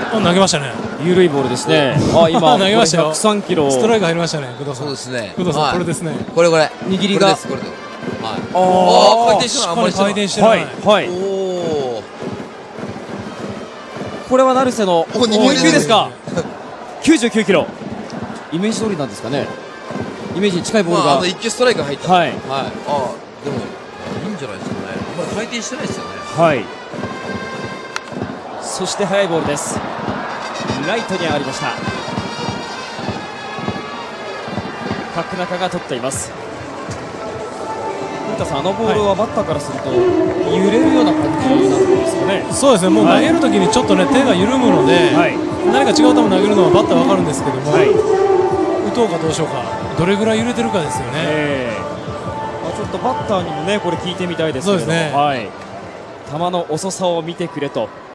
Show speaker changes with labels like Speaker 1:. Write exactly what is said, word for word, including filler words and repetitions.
Speaker 1: 投げましたね。
Speaker 2: 緩いボールですね。あ、今
Speaker 1: 投げましたよ。
Speaker 2: ひゃくさんキロ。
Speaker 1: ストライク入りましたね。工藤さん。
Speaker 3: そうですね。
Speaker 1: 工藤さん、これですね。
Speaker 3: これこれ。
Speaker 2: 握りが。
Speaker 3: これですこれです。はい。
Speaker 2: あ
Speaker 3: あ、回転してない。あんまり
Speaker 1: 回転してない。
Speaker 2: はい。
Speaker 3: おお。
Speaker 2: これは成瀬の
Speaker 3: お、に
Speaker 2: 球ですか。きゅうじゅうきゅうキロ。イメージ通りなんですかね。イメージに近いボールが。
Speaker 3: あの一球ストライク入った。
Speaker 2: はい。はい。
Speaker 3: あ、でもいいんじゃないですかね。あんまり回転してないですよね。
Speaker 2: はい。そして速いボールです。ライトに上がりました。角中が取っています。古田さん、あのボールはバッターからすると揺れるような感じなんですかね。
Speaker 1: そうですね。もう投げるときにちょっとね手が緩むので、
Speaker 2: はい、
Speaker 1: 何か違う球投げるのはバッターわかるんですけども、
Speaker 2: はい、
Speaker 1: 打とうかどうしようか、どれぐらい揺れてるかですよね。
Speaker 2: えーまあ、ちょっとバッターにもねこれ聞いてみたいですけれども、
Speaker 1: そうですね。
Speaker 2: はい、球の遅さを見てくれと